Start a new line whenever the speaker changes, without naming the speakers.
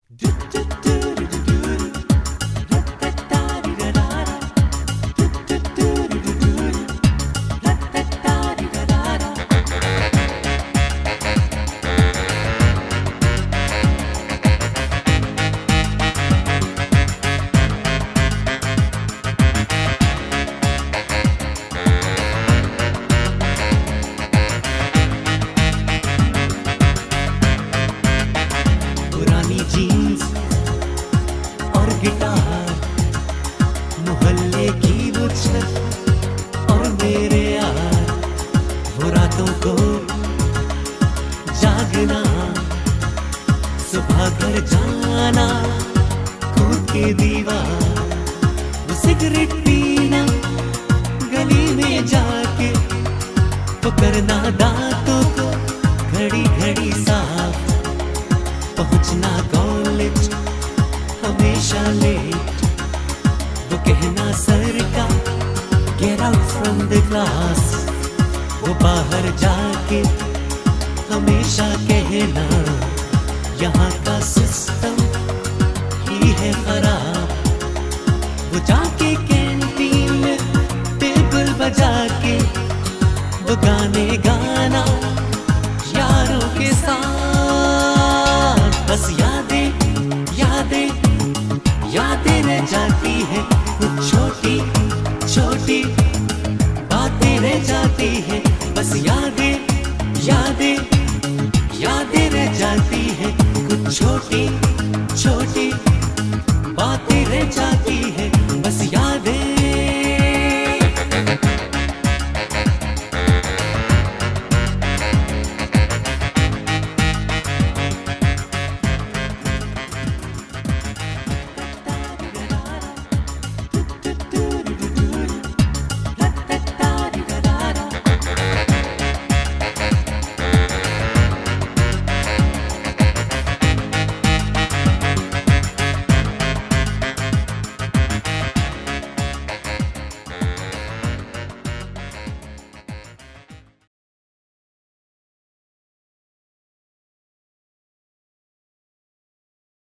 पुरानी जीन्स और गिटार, मोहल्ले की वो छत और मेरे यार, वो रातों को जागना, सुबह घर जाना, कूद के दीवार, वो सिगरेट पीना, गली में जाके वो करना दांतों को घड़ी घड़ी साफ, पहुंचना कॉलेज हमेशा लेट, वो कहना सर का get out from the class, वो बाहर जाके हमेशा कहना यहाँ का सिस्टम ही है खराब, वो जाके कैंटीन में टेबल बजा के वो गाने गाना यारों के साथ, बस यादें यादें यादें रह जाती है, कुछ छोटी छोटी बातें रह जाती है, बस यादें यादें यादें रह जाती है, कुछ छोटी छोटी बातें रह जाती है, बस